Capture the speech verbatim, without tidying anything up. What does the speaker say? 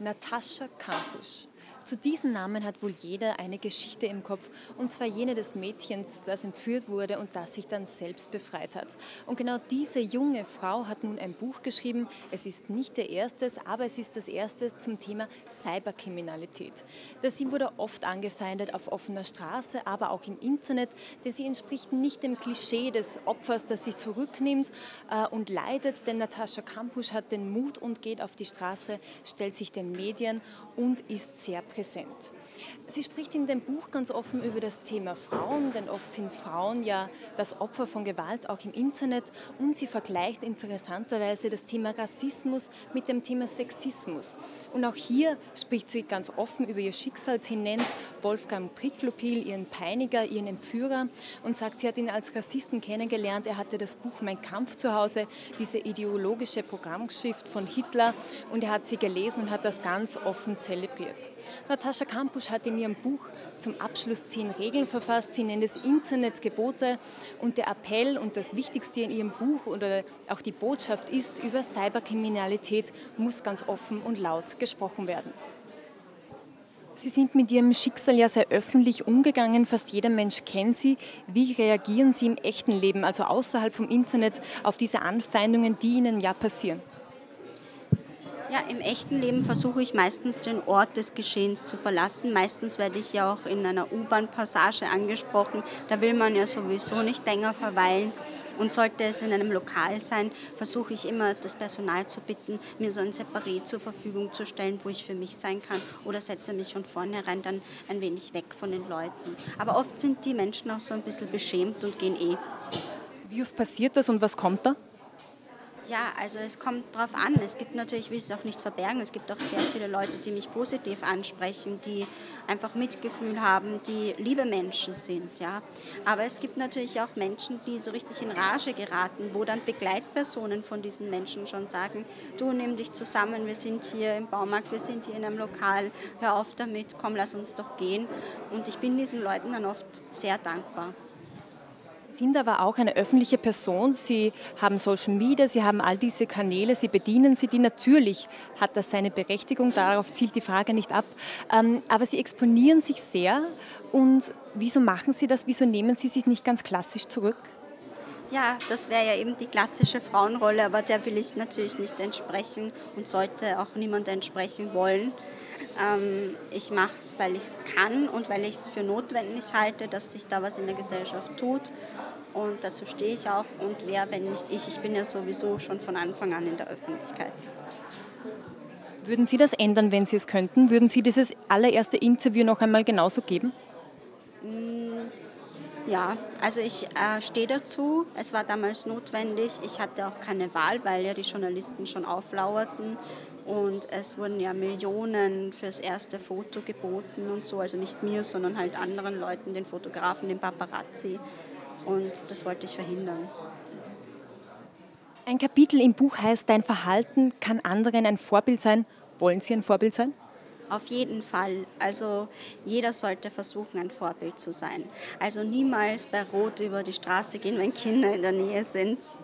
Natascha Kampusch. Zu diesem Namen hat wohl jeder eine Geschichte im Kopf, und zwar jene des Mädchens, das entführt wurde und das sich dann selbst befreit hat. Und genau diese junge Frau hat nun ein Buch geschrieben. Es ist nicht der erste, aber es ist das erste zum Thema Cyberkriminalität. Das sie wurde oft angefeindet auf offener Straße, aber auch im Internet, denn sie entspricht nicht dem Klischee des Opfers, das sich zurücknimmt äh, und leidet, denn Natascha Kampusch hat den Mut und geht auf die Straße, stellt sich den Medien und ist sehr präsent. Sie spricht in dem Buch ganz offen über das Thema Frauen, denn oft sind Frauen ja das Opfer von Gewalt, auch im Internet. Und sie vergleicht interessanterweise das Thema Rassismus mit dem Thema Sexismus. Und auch hier spricht sie ganz offen über ihr Schicksal. Sie nennt Wolfgang Priklopil ihren Peiniger, ihren Entführer, und sagt, sie hat ihn als Rassisten kennengelernt. Er hatte das Buch Mein Kampf zu Hause, diese ideologische Programmschrift von Hitler, und er hat sie gelesen und hat das ganz offen zelebriert. Natascha Kampusch hat in ihrem Buch zum Abschluss zehn Regeln verfasst. Sie nennt es Internetgebote, und der Appell und das Wichtigste in ihrem Buch oder auch die Botschaft ist, über Cyberkriminalität muss ganz offen und laut gesprochen werden. Sie sind mit Ihrem Schicksal ja sehr öffentlich umgegangen, fast jeder Mensch kennt Sie. Wie reagieren Sie im echten Leben, also außerhalb vom Internet, auf diese Anfeindungen, die Ihnen ja passieren? Ja, im echten Leben versuche ich meistens den Ort des Geschehens zu verlassen. Meistens werde ich ja auch in einer U-Bahn-Passage angesprochen. Da will man ja sowieso nicht länger verweilen. Und sollte es in einem Lokal sein, versuche ich immer, das Personal zu bitten, mir so ein Separé zur Verfügung zu stellen, wo ich für mich sein kann, oder setze mich von vornherein dann ein wenig weg von den Leuten. Aber oft sind die Menschen auch so ein bisschen beschämt und gehen eh. Wie oft passiert das und was kommt da? Ja, also es kommt drauf an. Es gibt natürlich, ich will es auch nicht verbergen, es gibt auch sehr viele Leute, die mich positiv ansprechen, die einfach Mitgefühl haben, die liebe Menschen sind. Ja. Aber es gibt natürlich auch Menschen, die so richtig in Rage geraten, wo dann Begleitpersonen von diesen Menschen schon sagen, du, nimm dich zusammen, wir sind hier im Baumarkt, wir sind hier in einem Lokal, hör auf damit, komm, lass uns doch gehen. Und ich bin diesen Leuten dann oft sehr dankbar. Sie sind aber auch eine öffentliche Person. Sie haben Social Media, Sie haben all diese Kanäle, Sie bedienen sie, die natürlich hat das seine Berechtigung, darauf zielt die Frage nicht ab. Aber Sie exponieren sich sehr, und wieso machen Sie das? Wieso nehmen Sie sich nicht ganz klassisch zurück? Ja, das wäre ja eben die klassische Frauenrolle, aber der will ich natürlich nicht entsprechen und sollte auch niemand entsprechen wollen. Ähm, ich mache es, weil ich es kann und weil ich es für notwendig halte, dass sich da was in der Gesellschaft tut. Und dazu stehe ich auch. Und wer, wenn nicht ich? Ich bin ja sowieso schon von Anfang an in der Öffentlichkeit. Würden Sie das ändern, wenn Sie es könnten? Würden Sie dieses allererste Interview noch einmal genauso geben? Ja, also ich äh, stehe dazu. Es war damals notwendig. Ich hatte auch keine Wahl, weil ja die Journalisten schon auflauerten. Und es wurden ja Millionen fürs erste Foto geboten und so. Also nicht mir, sondern halt anderen Leuten, den Fotografen, den Paparazzi. Und das wollte ich verhindern. Ein Kapitel im Buch heißt, dein Verhalten kann anderen ein Vorbild sein. Wollen Sie ein Vorbild sein? Auf jeden Fall. Also jeder sollte versuchen, ein Vorbild zu sein. Also niemals bei Rot über die Straße gehen, wenn Kinder in der Nähe sind.